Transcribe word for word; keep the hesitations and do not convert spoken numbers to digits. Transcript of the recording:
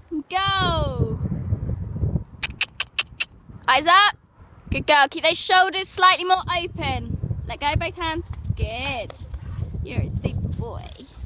Go. Eyes up. Good girl. Keep those shoulders slightly more open. Let go both hands. Good. You're a super boy.